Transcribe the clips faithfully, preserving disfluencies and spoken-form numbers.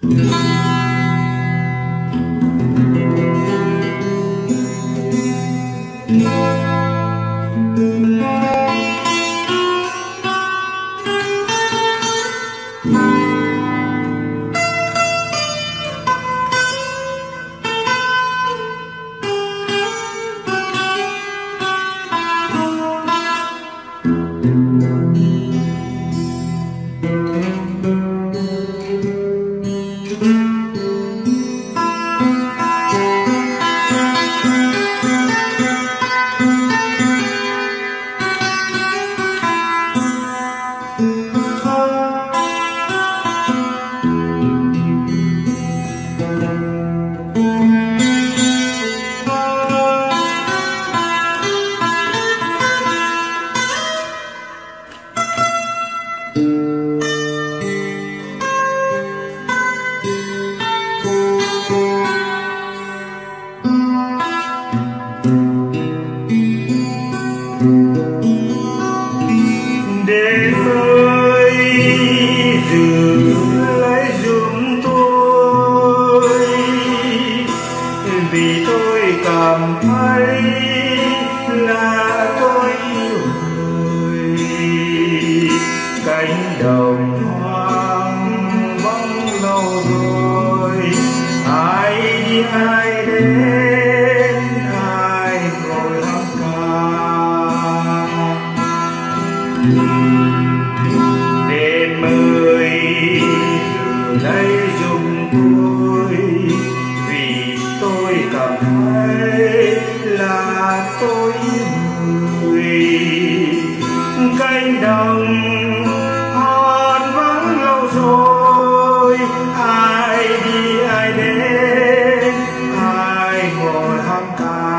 Đêm ơi giữ lấy giùm tôi, vì tôi cảm thấy là tôi yêu người. Cánh đồng hoang vắng lâu rồi, ai đi ai đến, ai ngồi hát ca. Đêm ơi giữ lấy giùm tôi, vì tôi cảm thấy là tôi người. Cánh đồng hòn vắng lâu rồi, ai đi ai đến, ai ngồi hát ca.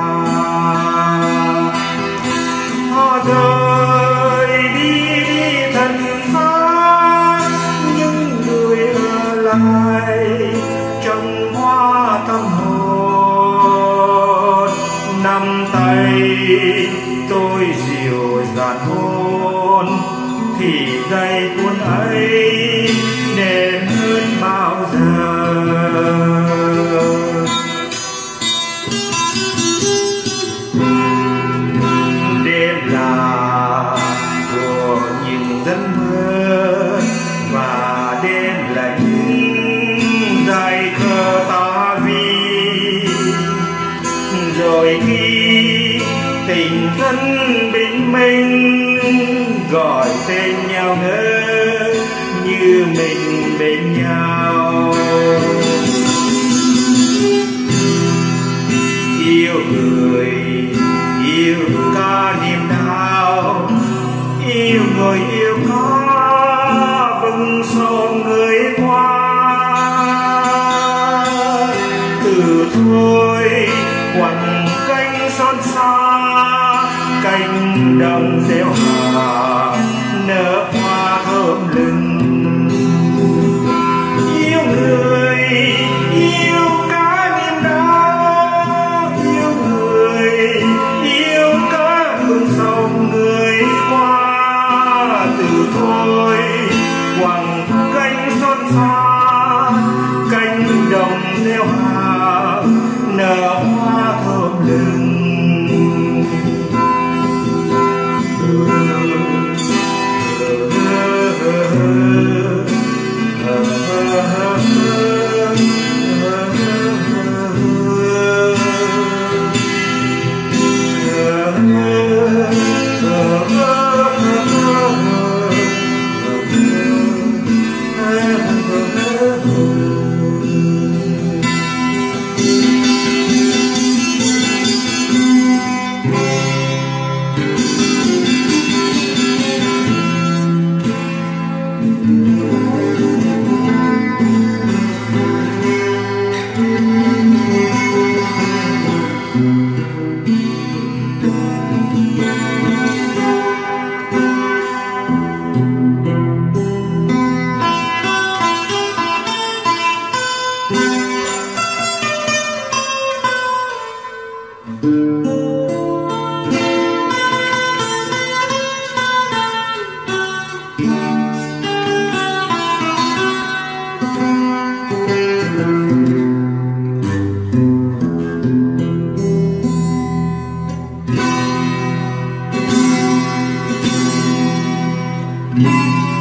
Họ rời đi đi thật xa, những người ở lại trong hoa tâm hồn. Nắm tay tôi dịu dàng hôn, thì giây phút ấy đẹp hơn bao giờ. Đêm là của những giấc mơ, và đêm là những giây thơ ta vì. Rồi khi tình thân bình minh gọi tên nhau ngỡ như mình bên nhau. Yêu người yêu cả niềm đau, yêu người yêu có bừng son người qua. Từ thôi quằn cánh son xa, cánh đồng rêu hà nở hoa thơm lừng. Yêu người yêu cả niềm đau, yêu người yêu cả bừng son người qua. Từ thôi quằn cánh son xa, cánh đồng rêu hà nở hoa thơm lừng. Oh, Thank you.